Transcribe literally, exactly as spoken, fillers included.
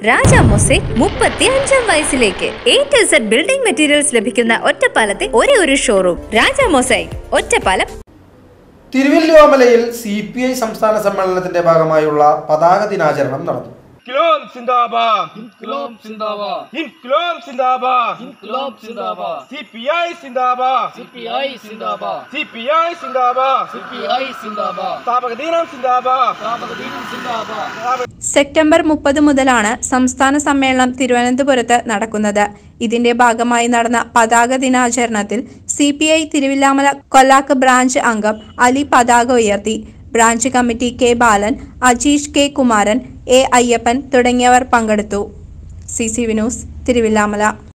രാജാമോസെ മുപ്പത്തി അഞ്ചാം വയസ്സിലേക്ക് A to Z building materials ലഭിക്കുന്ന ഒറ്റപ്പാലത്തെ ഒരേ ഒരു ഷോറൂം രാജാമോസൈ ഒറ്റപ്പാലം. തിരുവല്ലോമലയിൽ സി പി ഐ സംസ്ഥാന സമ്മേളനത്തിന്റെ ഭാഗമായുള്ള പതാക ദിനാചരണം നടന്നു. ഇൻക്ലാബ് സിന്ദാബാദ്, ഇൻക്ലാബ് സിന്ദാബാദ്, ഇൻക്ലാബ് സിന്ദാബാദ്, ഇൻക്ലാബ് സിന്ദാബാദ്, സിപിഐ സിന്ദാബാദ്, സിപിഐ സിന്ദാബാദ്, സിപിഐ സിന്ദാബാദ്, സിപിഐ സിന്ദാബാദ്, സ്ഥാപക ദിനം സിന്ദാബാദ്, സ്ഥാപക ദിനം സിന്ദാബാദ്. സെപ്റ്റംബർ മുപ്പത് മുതലാണ് സംസ്ഥാന സമ്മേളനം തിരുവനന്തപുരത്ത് നടക്കുന്നത്. ഇതിന്റെ ഭാഗമായി നടന്ന പതാക ദിനാചരണത്തിൽ സി പി ഐ തിരുവില്ലാമല കൊല്ലാക്ക് ബ്രാഞ്ച് അംഗം അലി പതാക ഉയർത്തി. Branch committee K Balan, Ajeesh K Kumaran, A Ayyappan തുടങ്ങിയവർ പങ്കെടുത്തു. C C V news Thiruvilwamala.